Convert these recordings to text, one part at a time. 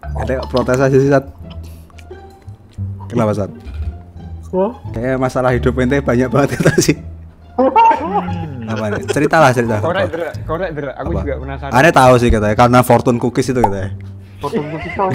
Ente protes aja sih, Sat. Kenapa, Sat? Kayak masalah hidup ente banyak banget kita sih. Apa nih? Ceritalah. Korek, aku Apa? juga penasaran. Aneh tahu sih katanya karena fortune cookies itu katanya. Fortune cookies itu.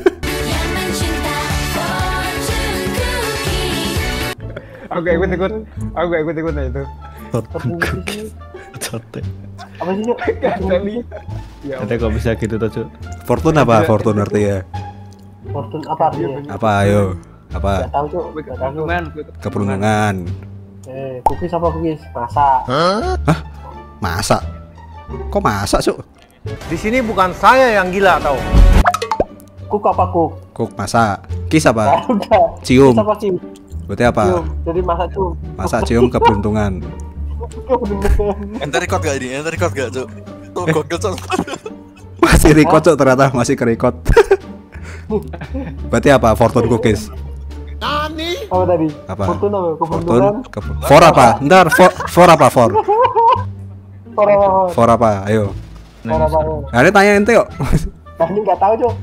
Aku gak ikut nah itu. Fortune cookies. Cote. Apa sih, Cuk? Ya Nanti kok bisa gitu tuh, Cuk? Fortune apa? Fortune artinya? Fortune apa artinya? Apa ayo? Apa? Gak tahu, Cuk. Gak tahu. Keberuntungan. Cookies apa cookies? Masak. Hah? Masak? Kok masak, Cuk? Di sini bukan saya yang gila tau. Cook apa cook? Cook masak. Kiss apa? Udah. Cium. Kiss apa cium? Berarti apa? Cium. Jadi masak cium. Masak cium keberuntungan. Ente record gak ini? Ente record gak, Cuk? Tuh gokil, Cuk. Masih record, Cuk, ternyata masih ke-record. Berarti apa? Fortune cookies. Apa tadi? Apa? Fortune apa? Fortune. Keberuntungan. For apa? Ntar for apa? For For apa? Ayo. apa? Ada tanya ente yuk. Nah, ini nggak tahu, Cuk.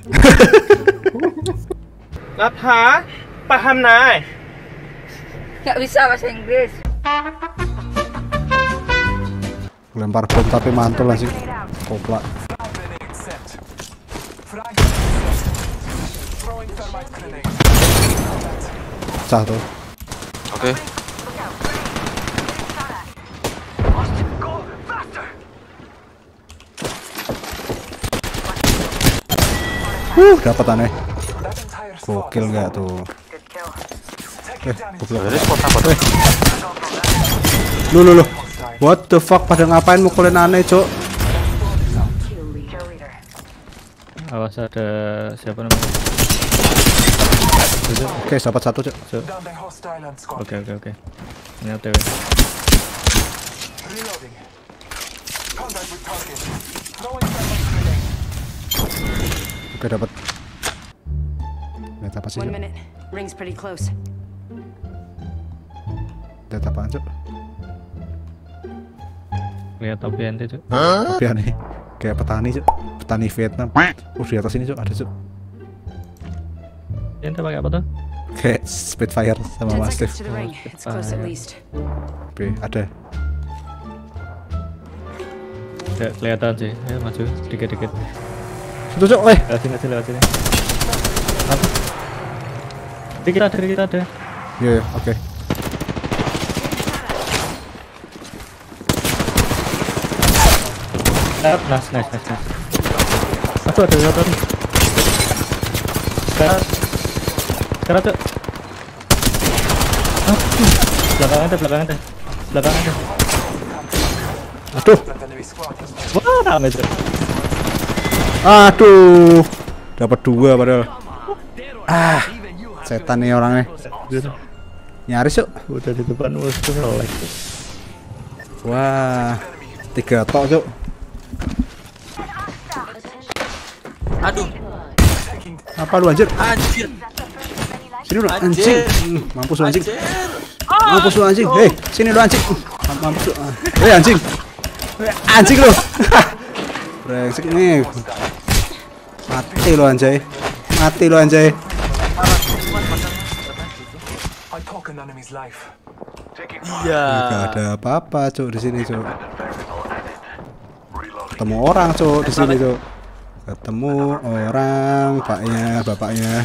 Apa? Paham nai? Gak bisa bahasa Inggris. Lempar bom tapi mantul lah sih. Koplak. Pecah tuh. Oke. Dapat aneh. Gokil nggak tuh? Goblok. Lu. What the fuck, pada ngapain mukulin aneh, Cok? Awas ada siapa namanya? Oke, dapat satu, Cok. Oke. Ini OTW. Oke, dapat. Lihat apa sih, Cok? Rings pretty close. Lihat apaan, Cok? Lihat topi ente, Cuk. Tapi aneh. Kayak petani, Cok. Petani Vietnam. Di atas ini, Cok, ada, Cok. Ente pakai apa tuh? Kayak Spitfire sama Mastiff. Oke, ada. Nggak kelihatan sih. Ya maju dikit-dikit. Itu, Cok, Lewat sini. Apa? Dikit ada. Iya, oke. Nice. Aduh, ada satu. Sekarang tuh. Belakang ada. Aduh. Wah, rame tuh. Aduh. Dapat 2 padahal. Setan nih orangnya. Nyaris, Cuk. Udah di depan musuh ngelek. Wah. 3 tok, Cuk. Aduh, Apa lu anjir? anjir. Sini lu anjing. Mampus lu anjing. Mampus lu anjing. Hei, sini lu anjing. Mampus lu. Hei anjing. Anjing lu. Brengsek nih. Mati lu anjay. Iya. Gak ada apa-apa, Cuk, di sini, Cuk. Ketemu orang, Cuk, di sini, Cuk. Ketemu orang, bapaknya.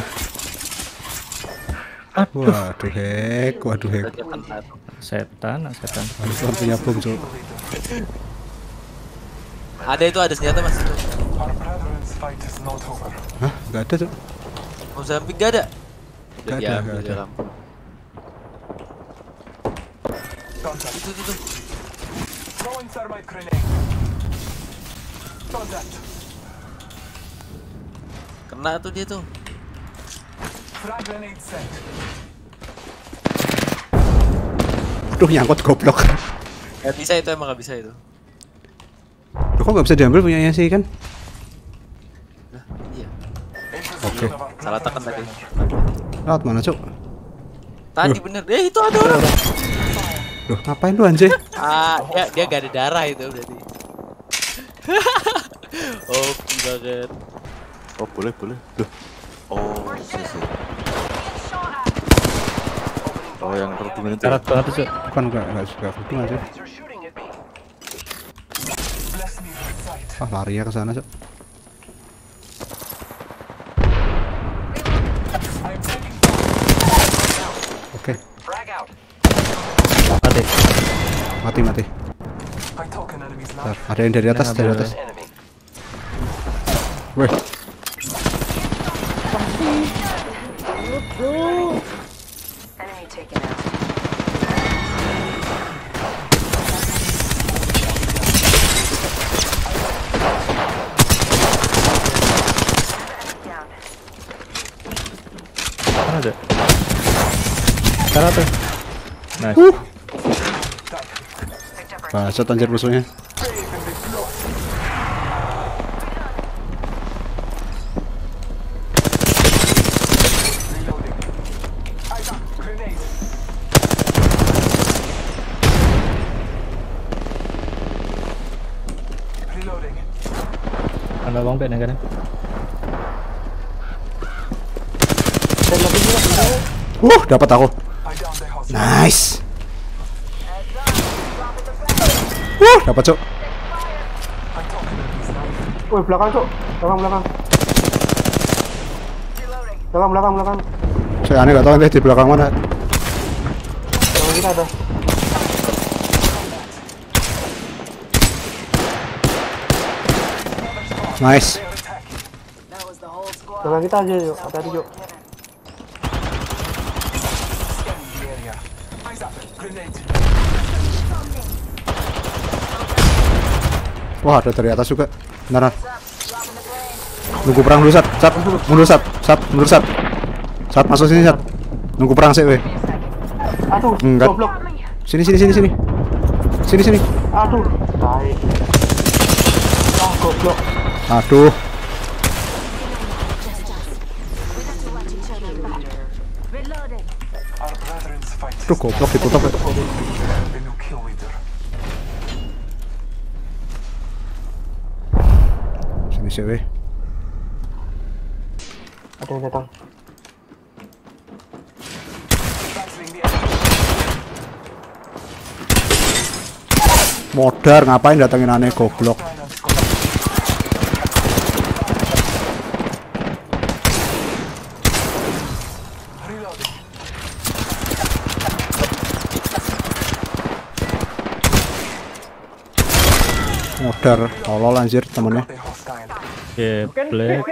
Waduh, hek. Setan. Harus punya bom, Cuk. Ada senjata, Mas. Hah? Gak ada, Cuk. Mozambik gak ada. Gak ada. Itu. Kena tuh dia tuh. Aduh, nyangkut goblok. Gak bisa itu, emang gak bisa itu. Loh, kok gak bisa diambil punyanya sih kan? Nah, iya. Oke. Salah tekan tadi. Lewat mana, Cuk? Tadi bener. Itu ada orang. Loh, ngapain lu anjay? Dia gak ada darah itu berarti. Oke banget. Oh boleh boleh. Duh. Oh sisi. Oh yang kerudungan itu. Karat banget tuh, Cuk. Bukan enggak suka kerudungan sih. Ah lari ya ke sana, Cok. Oke. Mati. Bentar, ada yang dari atas, dari atas. Weh. Enemy taken out. Down. Mana ada? Karat tuh. Nice. Bacot anjir musuhnya. Ada bang Ben kan? Dapat aku. Nice. Dapat, Cok. Woi, belakang, Cok. Belakang. Belakang. Saya aneh gak tahu nanti di belakang mana. Belakang kita ada. Nice. Belakang kita aja, yuk. Hati-hati, Cok. Wah, ada dari atas juga. Benar. Nunggu perang dulu, Sat. Mundur, Sat. Sat masuk sini, Sat. Nunggu perang sih, weh. Aduh, Enggak. goblok. Sini. Aduh. Baik. Goblok. Aduh. Aduh, goblok ditutup. Sini sih, weh. Ada yang datang. Modar ngapain datengin aneh goblok. Modar, tolol anjir temennya. Black.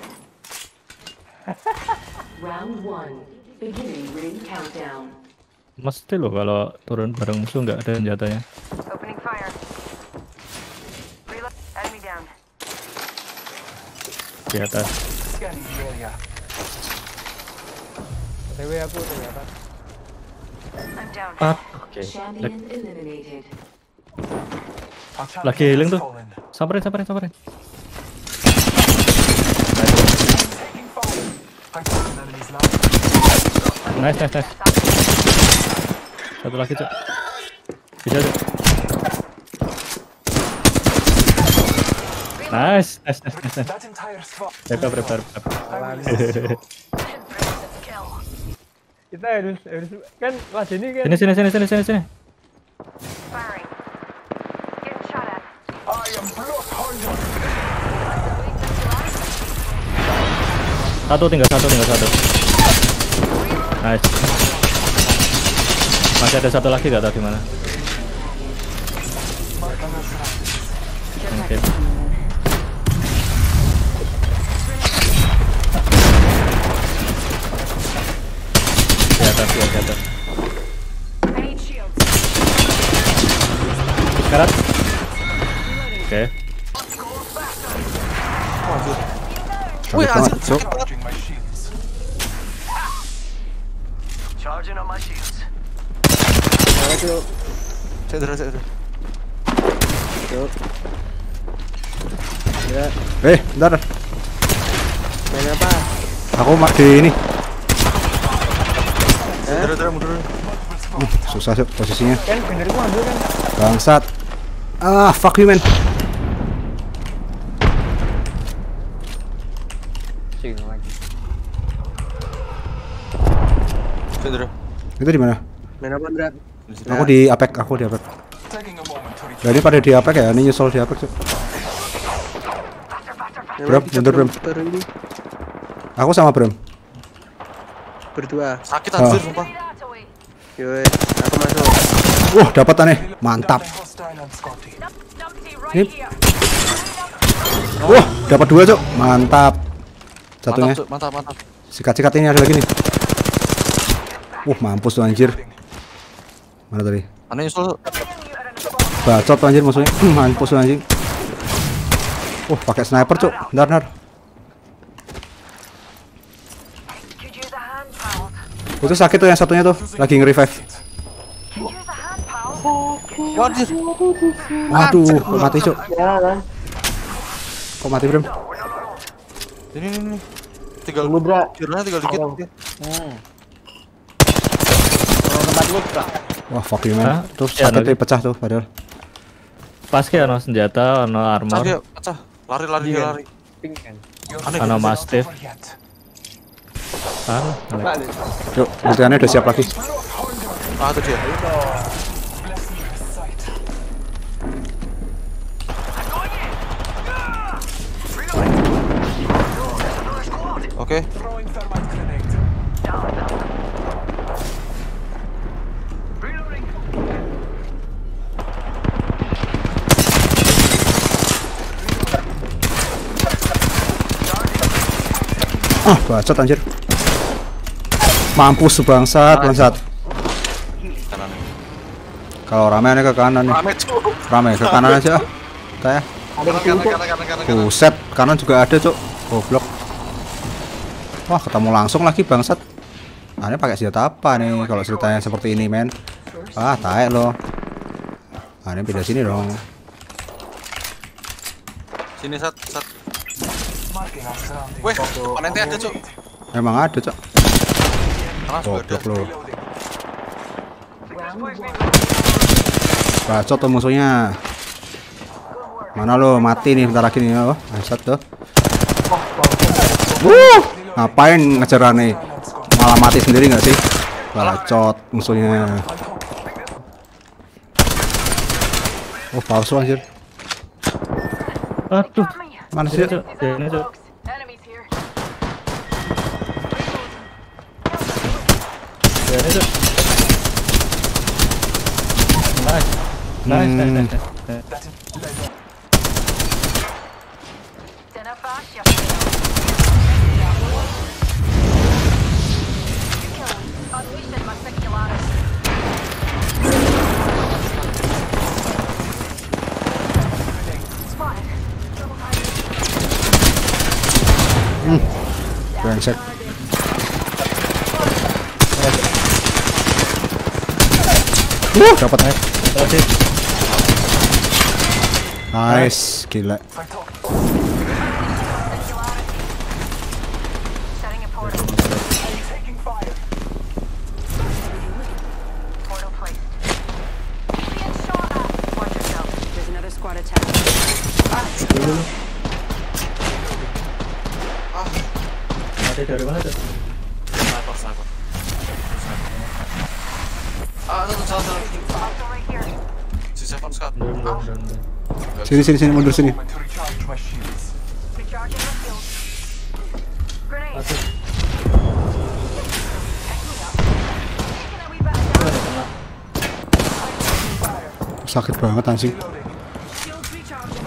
Round 1. Beginning ring countdown. Mesti loh kalau turun bareng musuh nggak ada senjatanya. Opening fire. Reload. Enemy down. Di atas. TW aku ternyata. I'm down. Oke. Champion eliminated. Lagi healing tuh. Samperin. Nice. Satu lagi, Cok. Bisa, Cok. Nice. Prepare. Kita harus kan kelas ini kan. Sini. Firing. Getting shot at. Tinggal satu. Nice. Masih ada satu lagi, gak tahu di mana. Oke. Di atas. I need shields. Karat. Oke. Wih anjir. Cok. Charging on my shields. Saya. Bentar. Main apa? Aku di ini. Mundur. Susah, Cok, posisinya. Kan bener gua ambil kan. Bangsat. Fuck you, man. Cing lagi. Cedera. Itu di mana? Main apa, Ndra? Aku di Apek, Nah, ini pada di Apek ya, ini nyusul di Apek tuh. Bram, mundur Bram. Ini Aku sama Bram. berdua. Sakit anjir sumpah. Yoi, aku masuk. Wah, dapat aneh. Mantap. Ini. Wah, dapat 2, Cuk. Mantap. Satunya. Mantap. Sikat-sikat ini ada lagi nih. Mampus tuh anjir. Mana tadi? Aneh nyusul. Bacot tuh anjir musuhnya. Mampus tuh anjing. Pakai sniper, Cuk. Bentar. Itu sakit tuh yang satunya tuh, lagi nge-revive. Waduh, kok mati, Cuk. Kok mati, Bram? Ini. Tinggal Mudra. curahnya tinggal dikit. Wah, fuck you, man. Tuh sakit pecah tuh padahal. Pas ke ono senjata, ono armor, Pecah. Lari. Pink kan. ono mastiff. Yuk, ultiannya udah siap lagi. Itu dia. Oke. Bacot anjir. Mampus bangsat. Kanan. Kalau rame aneh ke kanan nih. Rame ke kanan aja. Kayak Kanan. buset, kanan juga ada, Cuk. Goblok. Wah, ketemu langsung lagi bangsat. Aneh pakai senjata apa nih kalau ceritanya seperti ini, men? Taek lo. Aneh beda sini dong. Sini sat. Weh, panente ada, Cuk. Emang ada, Cuk. Goblok lo. Bacot tuh musuhnya. Mana lo mati nih bentar lagi nih. Bangsat tuh. Ngapain ngejar nih? Malah mati sendiri nggak sih? Bacot musuhnya. Palsu anjir. Aduh, Mana sih? Cuk. Ini, Cuk. Ini, Cuk. Nice. Brengsek. Dapat. Nice, gila. Setting a portal. Portal placed. Being shot at. Watch yourself. There's another squad attack. Mati dari mana, Cuk? Sniper. Salah. Also right here. Si Seven Scott. Sini mundur sini. Recharging the shield. Grenade. Taking a wee bit of damage. Sakit banget anjing. Shields recharging.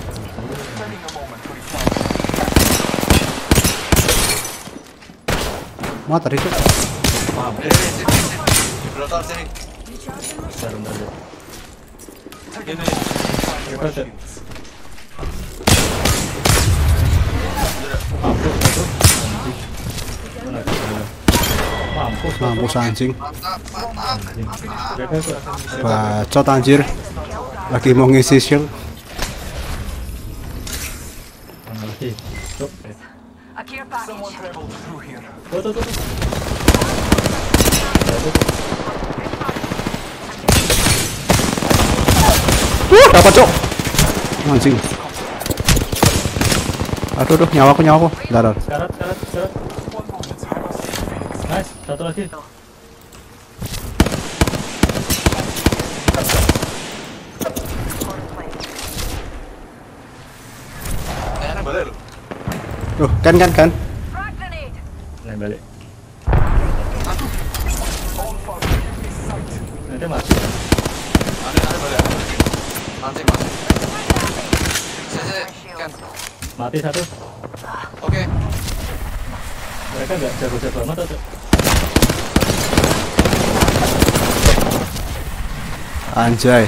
Mau tadi, Cuk. Belakang sini. Mampus anjing. Bacot anjir. Lagi mau ngisi shield. A care package. Dapat, Cuk. Anjing. Aduh, nyawaku. Bentar. Sekarat. Nice, satu lagi. Balik lu. Tuh, kan. Frag grenade. Nah, balik. Nanti masuk. Ada balik. Mancing. Saya kan. Mati satu. Oke. Mereka nggak jago-jago amat atau? Anjay.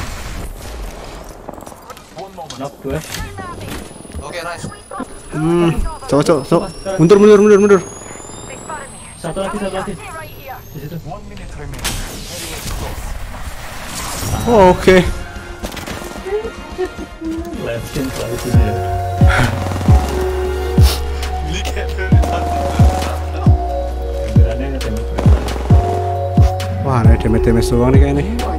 Knock 2. Oke, nice. Cok. Mundur. They spotted me. Satu lagi. Right here. Di situ. Oh, oke. Leskin selalu sini ya. Beli kayak Gambarannya ngetembak. Wah, ada damage doang nih kayaknya nih.